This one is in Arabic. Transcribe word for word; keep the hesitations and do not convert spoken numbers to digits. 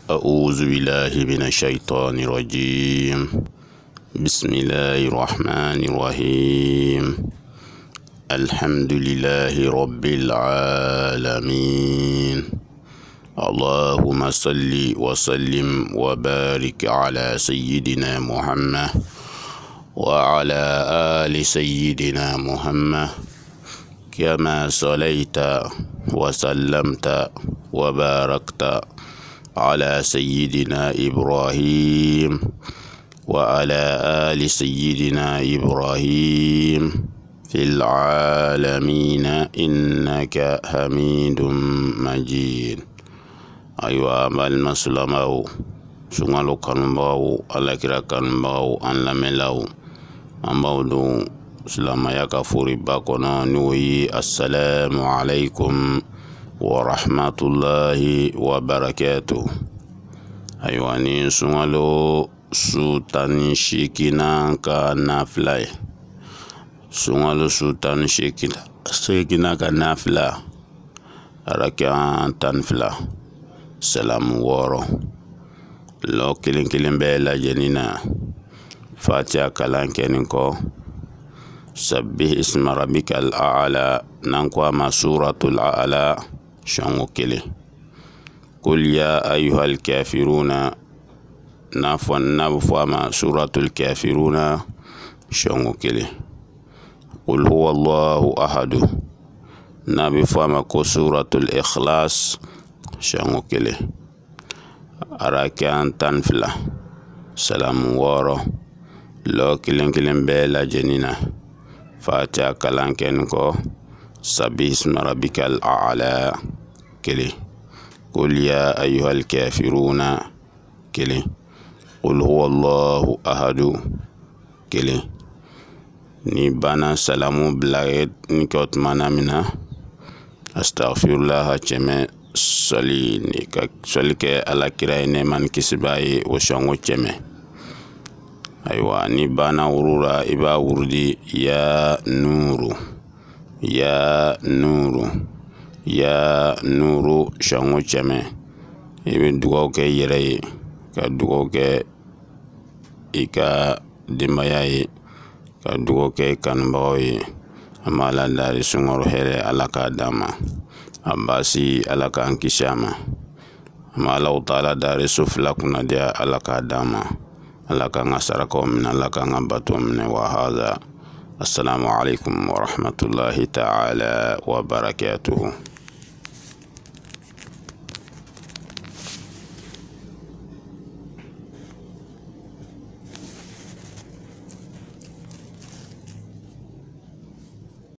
أعوذ بالله من الشيطان الرجيم. بسم الله الرحمن الرحيم. الحمد لله رب العالمين. اللهم صل وسلم وبارك على سيدنا محمد وعلى آل سيدنا محمد كما صليت وسلمت وباركت على سيدنا إبراهيم وعلى آل سيدنا إبراهيم في العالمين إنك حميد مجيد. أيها المسلمون سنغالو كنباو على كرا كنباو أن لملاو أمباودو سلام ياكا فوري باكونا نوي السلام عليكم ورحمة الله وبركاته. أيها نين سنغالو سوتاني شيكينا كنافلاي سنغالو سوتاني شيكينا شيكينا كنافلا أراكان تنفلا سلام وورو لو كلين كلين بيلا جنينا فاتحة كلام كنكو سبح اسم ربك الأعلى ننكو ما سورة الأعلى شنو كلي قل يا أيها الكافرون نافوا نافوا ما سورة الكافرون شنو كلي قل هو الله أحد نبي فما كو سورة الإخلاص شنو كلي أراكان تنفلا سلام وارو لو كلين كلين بيلا جنينا فاتحة كلام كنكو سبح اسم ربك الأعلى كلي قل يا أيها الكافرون كلي قل هو الله أحد كلي نيبانا سلام بلاغت نكوت مانا منا أستغفر الله جميع صلي نيكا صلي كي على كراي من كسباي وشانو جميع. أيوة نيبانا ورورا إبا وردي يا نور يا نور يا نور شانو جميع. إبن دوغوك يري كدوغوك إكا دمبايا كدوغوك كنباوي أمالا داري سنغر هيري ألاكا داما أباسي ألاكا انكشاما أمالا وطالا داري سفلاكنا ديا ألاكا داما ألاكا نصركم من ألاكا نباتو من وهذا السلام عليكم ورحمة الله تعالى وبركاته.